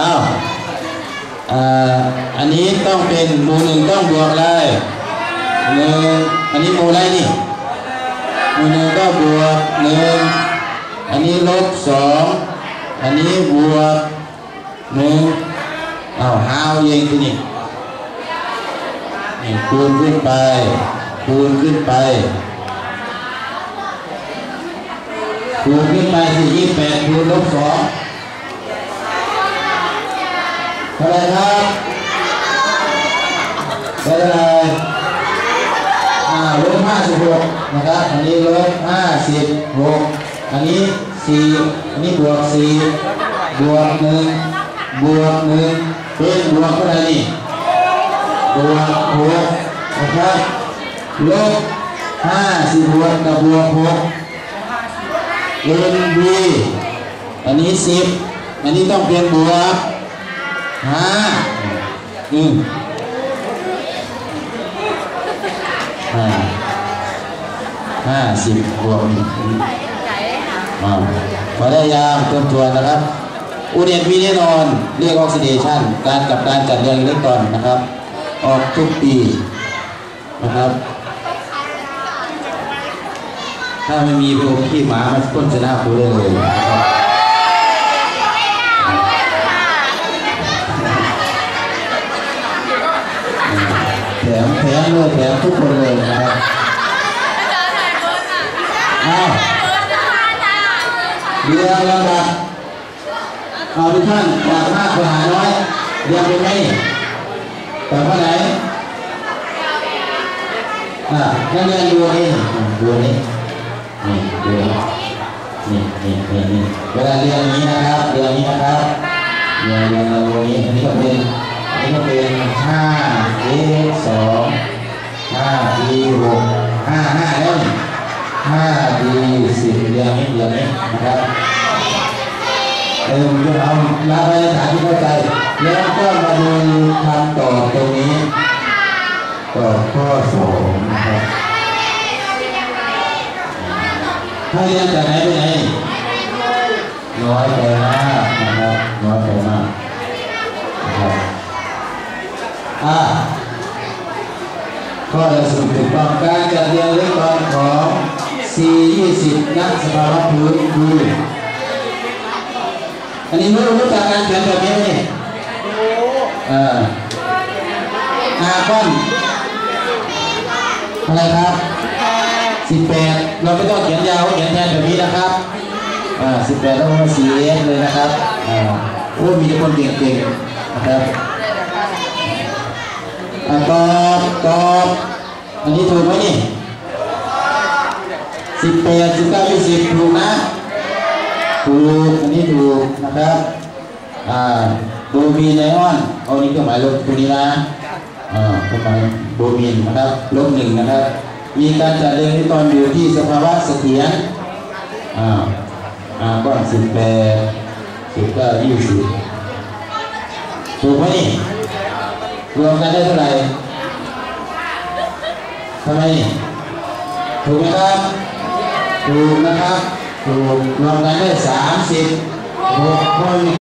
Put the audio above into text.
อ้าวอันนี้ต้องเป็นหมู่หนึ่งต้องบวกอะไรหนึ่งอันนี้หมู่อะไรนี่หมู่หนึ่งก็บวกหนึ่งอันนี้ลบสองอันนี้บวกหนึ่งหาวเองทีนี้คูณขึ้นไปคูณขึ้นไปคูณขึ้นไปที่28คูณลบ2เท่าไรครับได้เท่าไรลบ56นะครับอันนี้ลบ56อันนี้4อันนี้บวก4บวก1บวก1เป็นบวกเท่าไรนี่บวก6นะครับลบ56กับบวก6NB อันนี้10อันนี้ต้องเปลี่ยนบวก50บวกพอได้ยามเติมตัวนะครับอุเนียนมีแน่นอนเรียกออกซิเดชันการกับการจัดเรียงอิเล็กตรอนนะครับออกทุกปีนะครับถ้าไม่มีพวกขี้หมามาพ้นชนะครูได้เลยนะครับแถมเลยแถมทุกคนเลยนะครับเรียงลำดับทุกท่านจากมากไปหาน้อยเรียงเป็นไงแต่ว่าไหนนักเรียนดูนี่ดูนี่ดูนี่เวลาเรียนนี้นะครับเรียนนี้นะครับเรียนนี้อันนี้ก็เป็น5 2 5 6 5แล้วนี่5 10เรียนนี้นะครับจะเอาละไปฐานที่เข้าใจแล้วก็มาดูคำตอบตรงนี้ตอบข้อ2นะครับถ้าเรียนจากไหนไปไหนน้อยไปมากนะครับน้อยไปมากนะครับข้อสรุปถูกต้องการจัดเรียงอิเล็กตรอนของ C20 ณ สภาวะพื้นคืออันนี้ไม่รู้จักการเขียนแบบนี้ไหมอาก้อนอะไรครับ18เราไม่ต้องเขียนยาวเขียนแทนแบบนี้นะครับ18แล้วมา4Sเลยนะครับโอ้มีแต่คนเก่งๆนะครับตอบอันนี้ถูกไหมนี่18 19 20ถูกนะถูกอันนี้ถูกนะครับโบมีไนออนเอานี้เครื่องหมายลบตัวนี้นะเครื่องหมายโบมีนนะครับลบ1นะครับมีการจัดเรียงอิเล็กตรอนอยู่ที่สภาวะเสถียรก้อน18 19 20ถูกไหมนี่รวมกันได้เท่าไหร่ทำไมถูกไหมครับถูกนะครับถูกรวมกันได้36